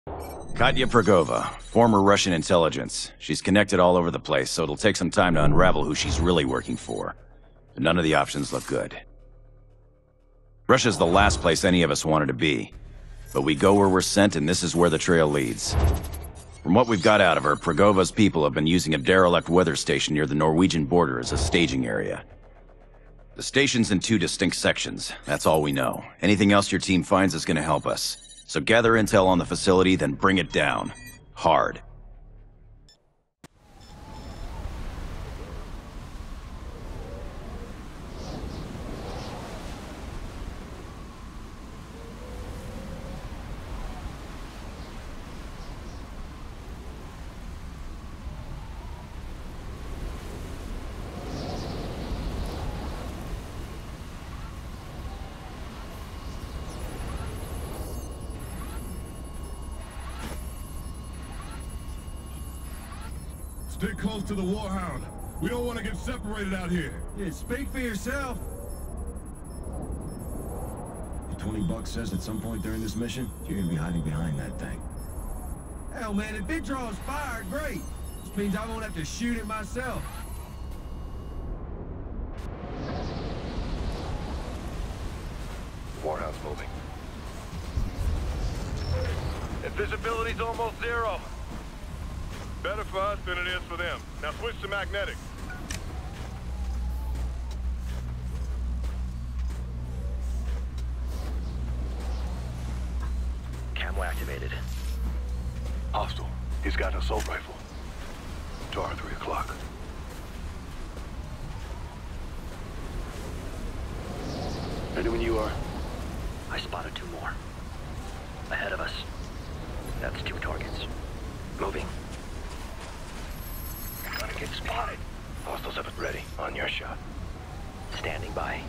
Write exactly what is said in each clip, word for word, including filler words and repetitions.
Katya Progova, former Russian intelligence. She's connected all over the place, so it'll take some time to unravel who she's really working for. But none of the options look good. Russia's the last place any of us wanted to be. But we go where we're sent, and this is where the trail leads. From what we've got out of her, Progova's people have been using a derelict weather station near the Norwegian border as a staging area. The station's in two distinct sections. That's all we know. Anything else your team finds is gonna help us. So gather intel on the facility, then bring it down. Hard. Stay close to the Warhound. We don't want to get separated out here. Yeah, speak for yourself. Your twenty bucks says at some point during this mission, you're gonna be hiding behind that thing. Hell, man, if it draws fire, great. This means I won't have to shoot it myself. Warhound's moving. And visibility's almost zero. Better for us than it is for them. Now switch to magnetic. Camo activated. Hostile. He's got an assault rifle. To our three o'clock. Ready when you are. I spotted two more. Ahead of us. That's two targets. Moving. Gonna get spotted. Hostiles have it ready. On your shot. Standing by.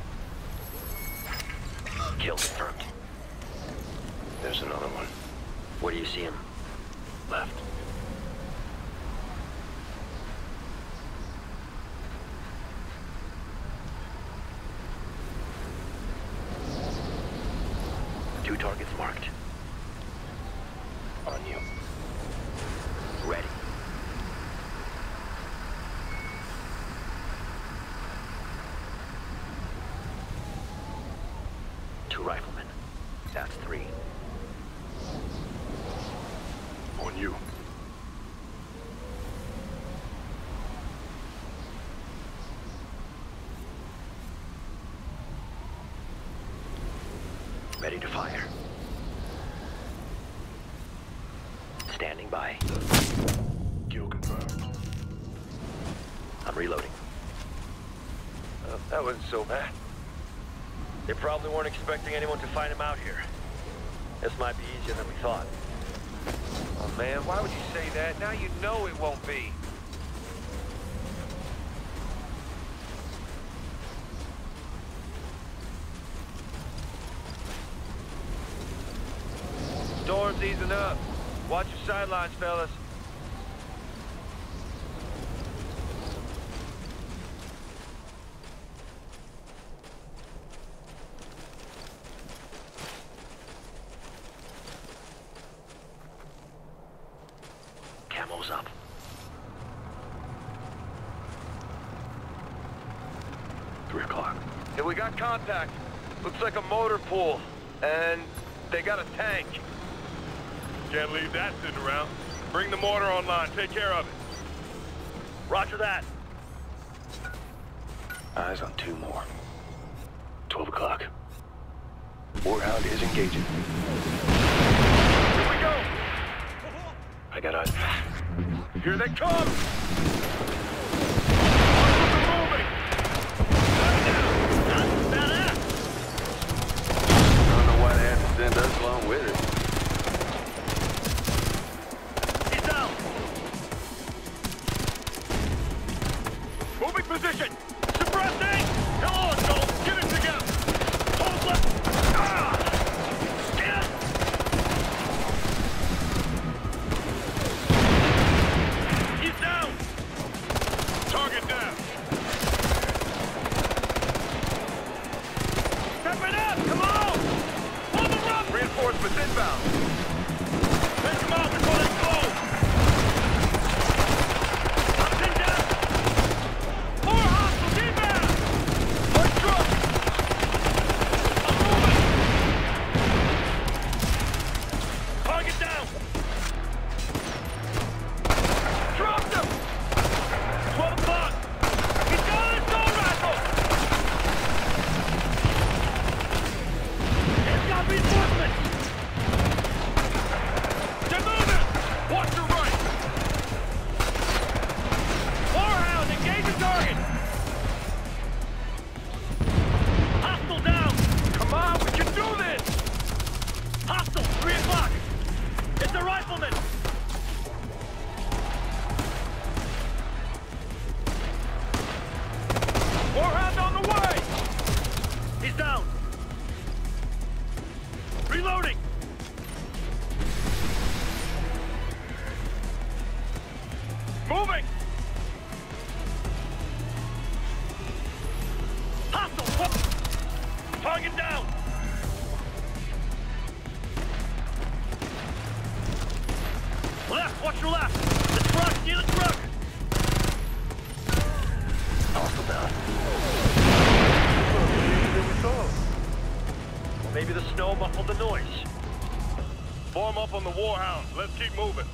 Kill confirmed. There's another one. Where do you see him? Left. Two targets marked. On you. Ready. Two riflemen. That's three. On you. Ready to fire. Standing by. Kill confirmed. I'm reloading. Uh, that wasn't so bad. They probably weren't expecting anyone to find him out here. This might be easier than we thought. Oh man, why would you say that? Now you know it won't be. Storm's easing up. Watch your sidelines, fellas. Camo's up. Three o'clock. Yeah, we got contact. Looks like a motor pool. And they got a tank. Can't leave that sitting around. Bring the mortar online. Take care of it. Roger that. Eyes on two more. Twelve o'clock. Warhound is engaging. Here we go. I got eyes. Here they come. Moving. Badass. I don't know why they have to send us along with it. He's out. Moving position. Suppressing. Come on, Joel. Get it together. Hold left. Ah. Get. He's down. Target down! Dropped him! twelve o'clock! He's got an assault rifle! He's got reinforcements! They're moving! Watch your right! Warhound, engage the target! Hostile down! Come on, we can do this! Hostile, three o'clock! It's a rifleman! Warhound on the way! He's down! Reloading! Moving! Hostile! Target down! Left, watch your left! The truck, near the truck! Hostile down. Well, maybe the snow muffled the noise. Form up on the Warhound. Let's keep moving.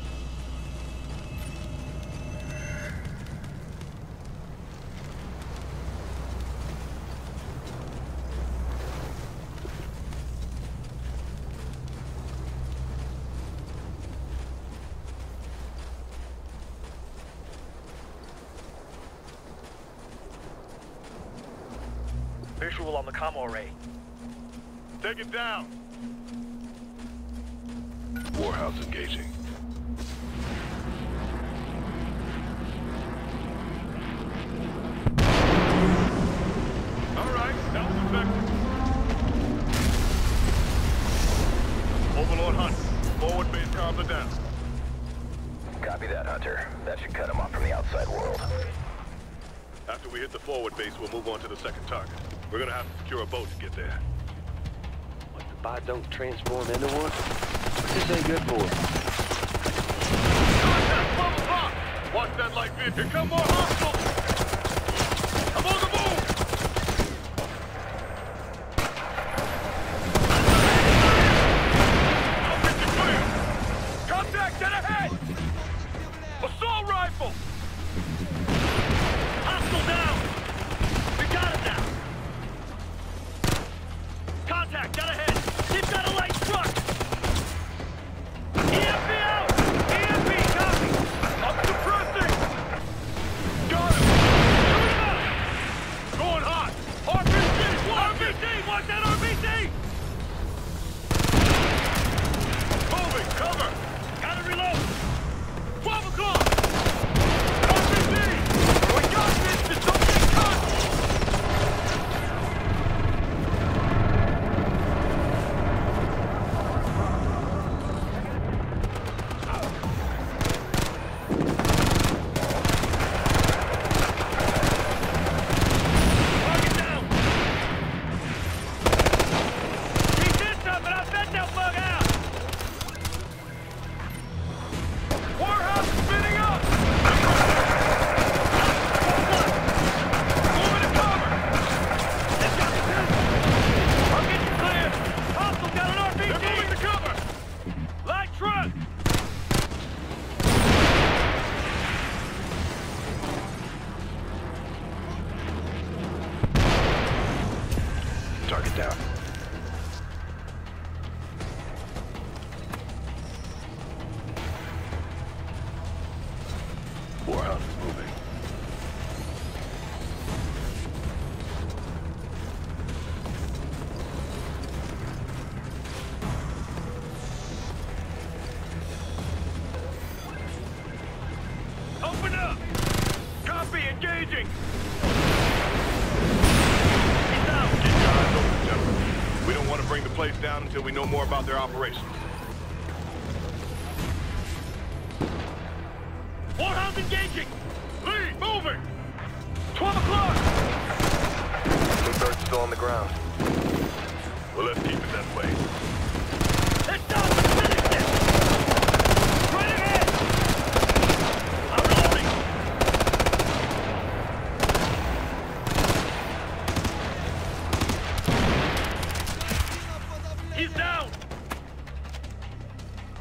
Visual on the comm array. Take it down. Warhound's engaging. All right, that was effective. Overlord Hunt, forward base comms are down. Copy that, Hunter. That should cut him off from the outside world. After we hit the forward base, we'll move on to the second target. We're gonna have to secure a boat to get there. What, the bot don't transform into one? This ain't good for him. Contact, twelve o'clock! Watch that light vid. Here come more hostiles! I'm on the move! I'll get you clear! Contact, dead ahead! Assault rifle! Hostile down! We got him now! Contact, dead ahead! He's got a light truck! E M P out! E M P, copy! I'm suppressing! Got him! Shoot him up! Going hot! R P G! R B C! Watch that R B C! Moving! Cover! Gotta reload! twelve o'clock! R P G! We got this! Just don't get cut! Target down! He did something! I bet they'll bug out! Warhound spinning up! Moving to cover! They've got the I'll get you clear! Hostile got an R B They're moving to G! cover! Light truck! Target down. Warhound is moving. Open up! Copy, engaging! He's out! Keep your eyes open, gentlemen. We don't want to bring the place down until we know more about their operations. Warhound's engaging! Lee, moving! twelve o'clock! Bluebird's still on the ground. Well, let's keep it that way. Let's go! Finish this! Right ahead! I'm reloading! He's down!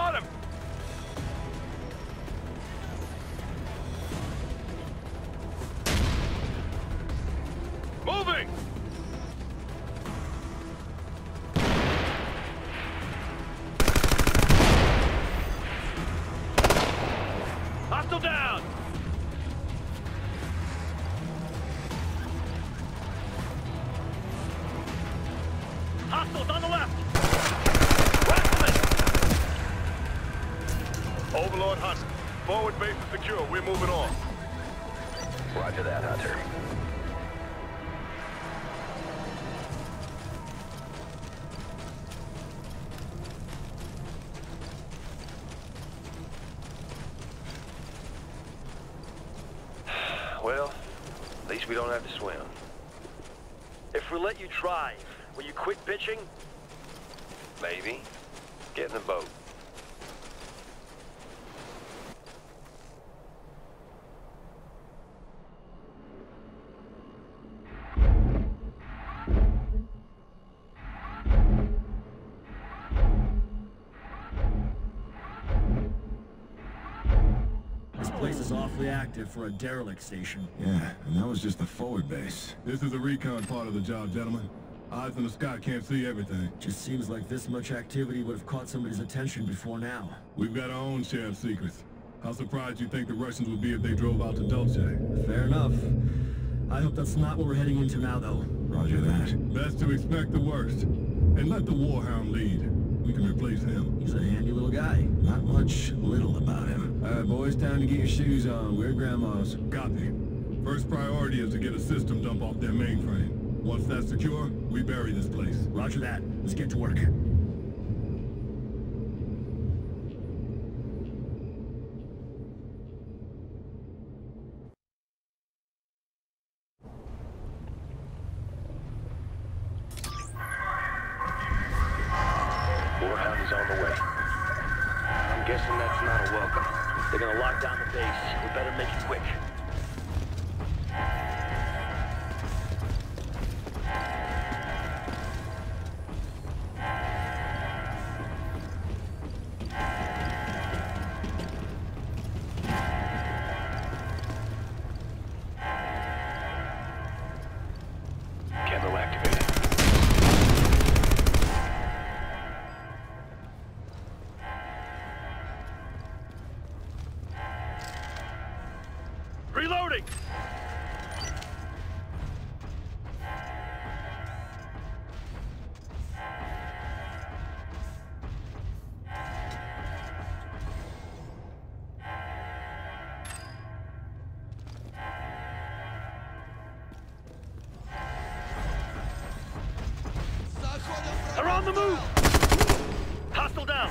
Got him! Moving! Hostile down! Hostiles on the left! Overlord Hunt. Forward base is secure. We're moving on. Roger that, Hunter. Well, at least we don't have to swim. If we let you drive, will you quit bitching? Maybe. Get in the boat. This place is awfully active for a derelict station. Yeah, and that was just the forward base. This is the recon part of the job, gentlemen. Eyes in the sky can't see everything. Just seems like this much activity would have caught somebody's attention before now. We've got our own share of secrets. How surprised you think the Russians would be if they drove out to Dulce? Fair enough. I hope that's not what we're heading into now, though. Roger that. Best to expect the worst. And let the Warhound lead. We can replace him. He's a handy little guy. Not much little about him. All right, boys, time to get your shoes on. We're grandma's. Copy. First priority is to get a system dump off their mainframe. Once that's secure, we bury this place. Roger that. Let's get to work. Warhound is on the way. I'm guessing that's not a welcome. They're gonna lock down the base. We better make it quick. Camo activated. Reloading! They're on the move! Hostile down!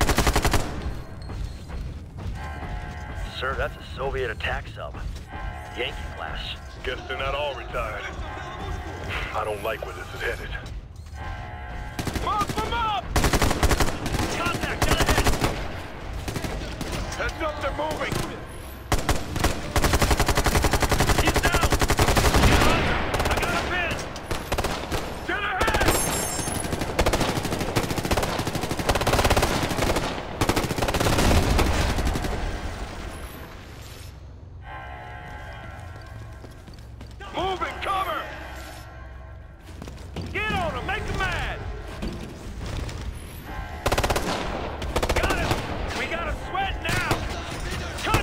Sir, that's a Soviet attack sub. Yankee class. Guess they're not all retired. I don't like where this is headed. Move them up! Contact, get ahead! Heads up, they're moving! He's down! Get under! I got a pin! Get ahead! Moving, cover! Get on him, make him mad! Got him! We got him sweating now! Come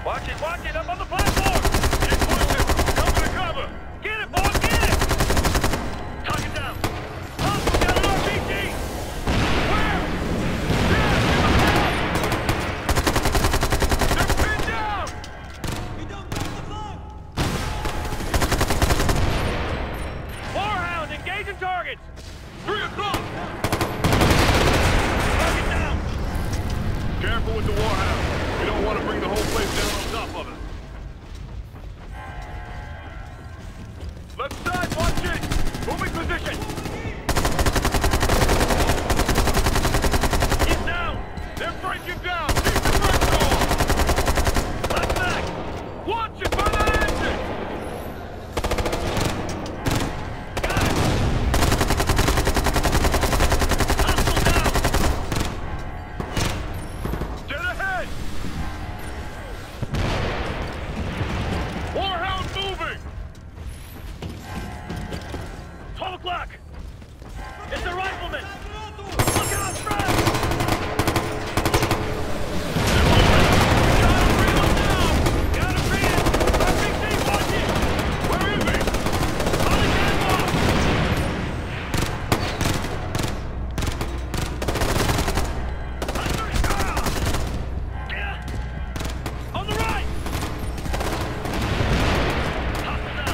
Watch it, watch it, up on the platform! Keep pushing! Cover to cover! Get it, boss, get it! Talk it down! Hustle down an R P G! Where? Yeah, They're pinned down! Warhound, engaging targets! Three o'clock! Target down! Careful with the Warhound. We don't want to bring the whole place down on top of it. Left side, watch it! Moving position! He's down! They're breaking down! Keep the brakes on! Left back! Watch it by that engine! Got it! Hostile down! Dead ahead! Warhound moving! twelve o'clock! It's the rifleman! Look out, front! Got him, read it! R P C, watch it! Where is he? On the catwalk! Under, ah! Yeah! On the right! Hostile down!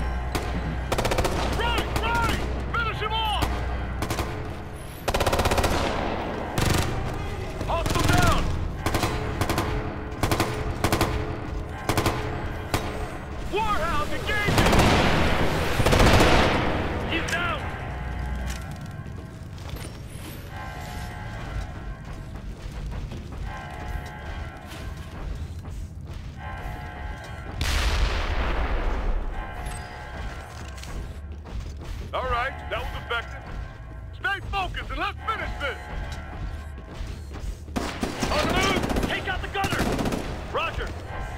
Right, right! Finish him off! Hostile down! Warhound engaging! He's down! All right, that was effective. Stay focused and let's finish this! On the move! Take out the gunner! Roger!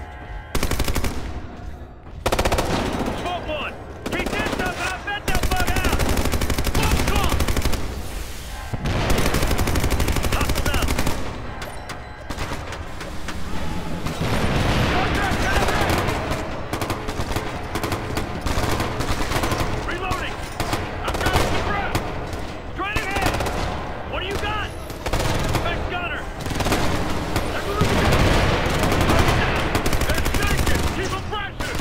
Smoke one! Keep this stuff and I bet they'll bug out! Smoke gone! Hostile down! Contact, contact! Reloading! I've got him to grab! Straight ahead! What do you got? Next gunner! That's what we got! They're shaking! Keep them pressing!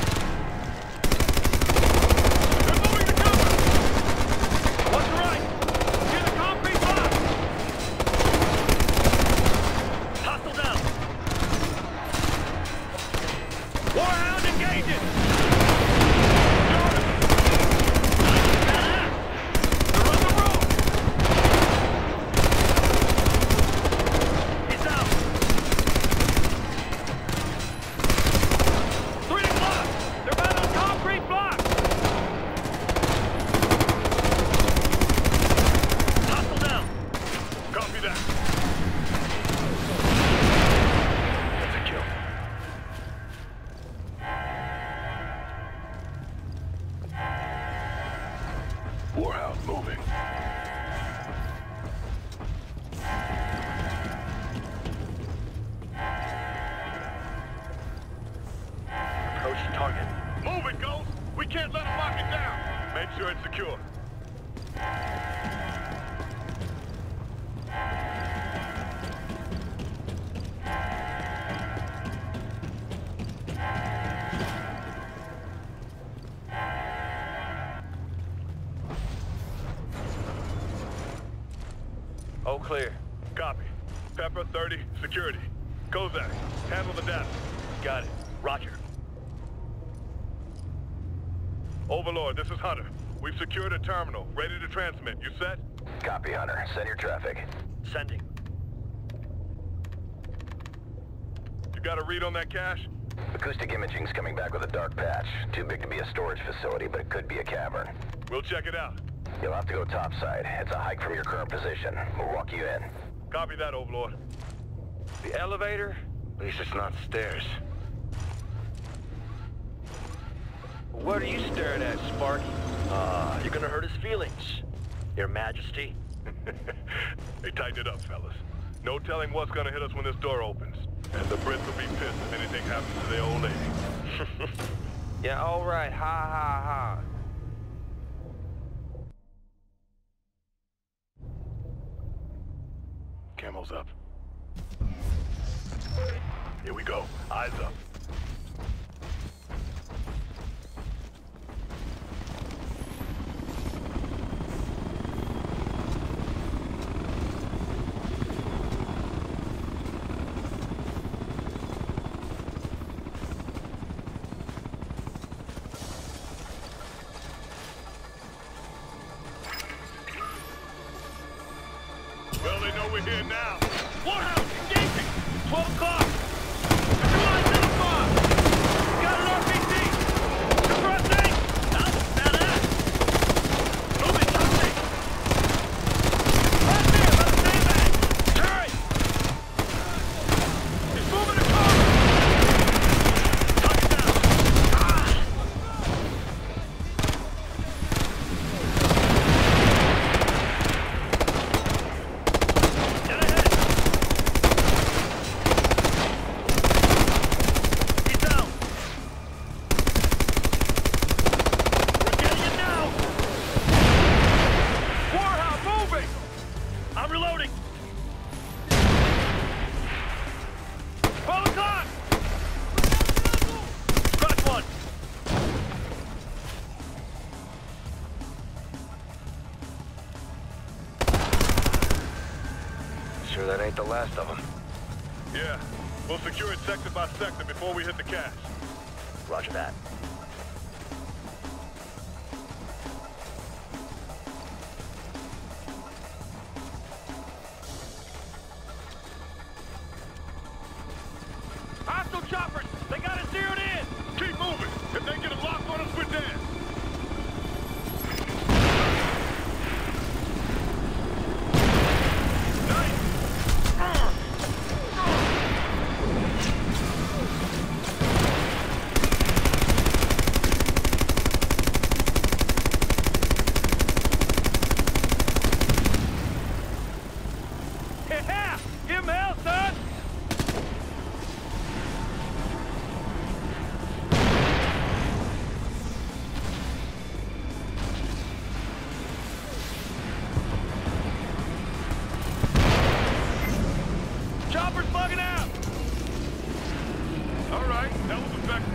They're moving to cover! What's right? Get a concrete box! Hostile down! Warhound engaging! Badass! They're on the road! He's out! Three o'clock! They're bound on concrete blocks! Hostile down! Copy that. That's a kill. Warhound moving. Approach target. Move it, Ghost! We can't let them lock it down! Make sure it's secure. All clear. Copy. Pepper, thirty, security. Kozak, handle the data. Got it. Roger. Overlord, this is Hunter. We've secured a terminal, ready to transmit. You set? Copy, Hunter. Send your traffic. Sending. You got a read on that cache? Acoustic imaging's coming back with a dark patch. Too big to be a storage facility, but it could be a cavern. We'll check it out. You'll have to go topside. It's a hike from your current position. We'll walk you in. Copy that, Overlord. The elevator? At least it's not stairs. What are you staring at, Sparky? Ah, you're gonna hurt his feelings. Your Majesty. Hey, tighten it up, fellas. No telling what's gonna hit us when this door opens. And the Brits will be pissed if anything happens to their old lady. Yeah, all right. Ha ha ha. Camo's up. Here we go. Eyes up. Well, they know we're here now. Warehouse, engaging! twelve o'clock! Two identified! Got an R P G! Suppressing! That's badass! Moving, touching! Right there, by the same bank! Hurry! He's moving the car! Tuck it down! Ah! Get ahead! He's down! We're getting it now! Warhound moving! I'm reloading! twelve o'clock! Scratch one! Sure that ain't the last of them. Yeah. We'll secure it sector by sector before we hit the cache. Roger that. Hostile choppers! They got it zeroed in! Keep moving. If they get a lock on us, we're dead. Nice. Yeah! Give him hell, son! Chopper's bugging out! All right. That was effective.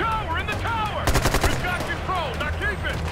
Tower! In the tower! We've got control! Now keep it!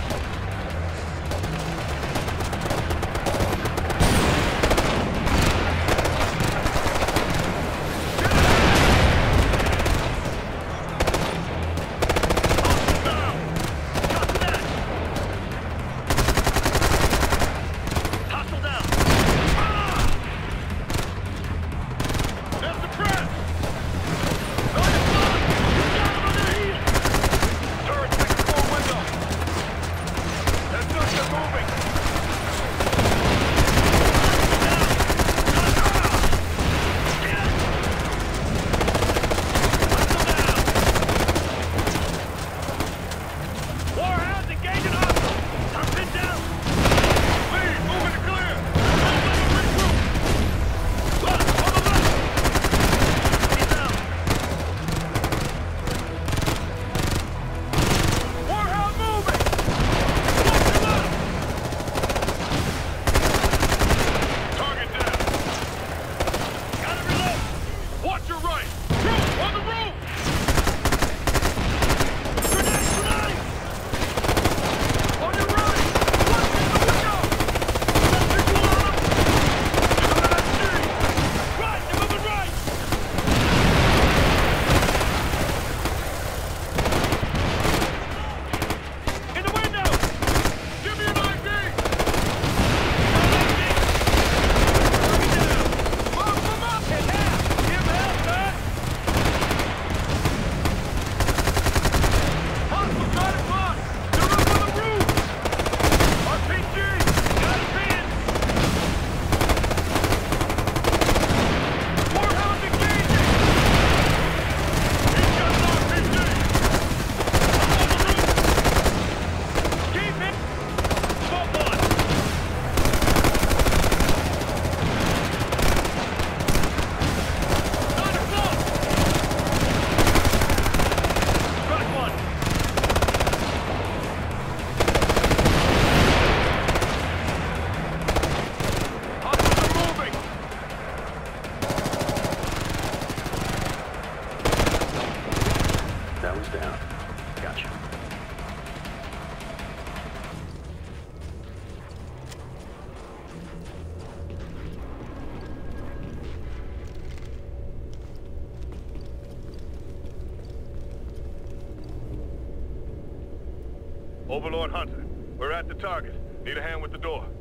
Overlord Hunter, we're at the target. Need a hand with the door.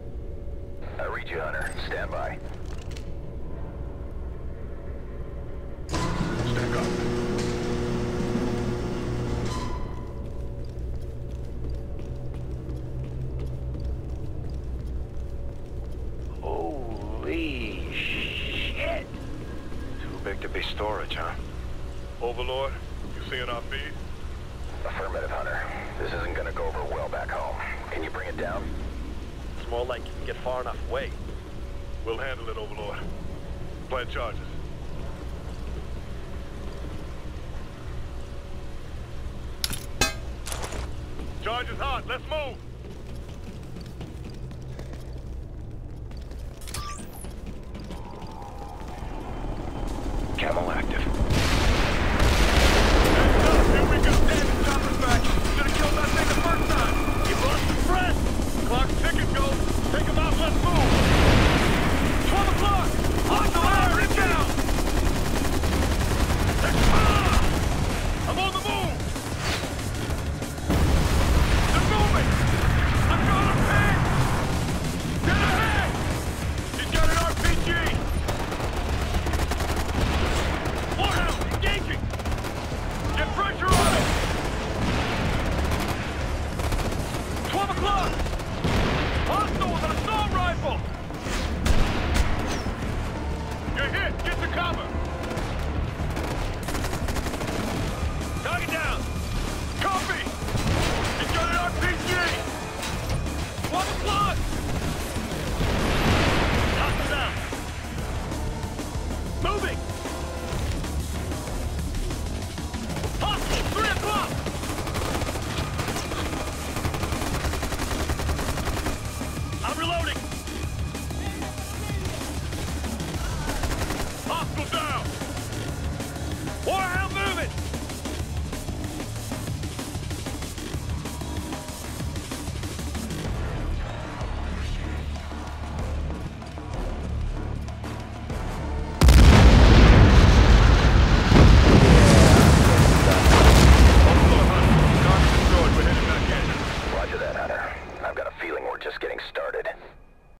I read you, Hunter. Stand by. Stack up. Holy shit! Too big to be storage, huh? Overlord, you seeing our feed? Affirmative, Hunter. This isn't gonna go over well back home. Can you bring it down? It's more like you can get far enough away. We'll handle it, Overlord. Plant charges. Charge is hot. Let's move. Camel active. Here we go. Damn it, chopper's back. Should've killed that thing the first time. You lost your friend! Clock's ticking, Gold. Take him out. Let's move. twelve o'clock! Hostile fire inbound! Ah! I'm on the move. They're moving. I'm gonna ping. Get ahead. He's got an R P G. Warhound, engaging! Get pressure on it. twelve o'clock! Hostile with an assault rifle! You're hit. Get to cover.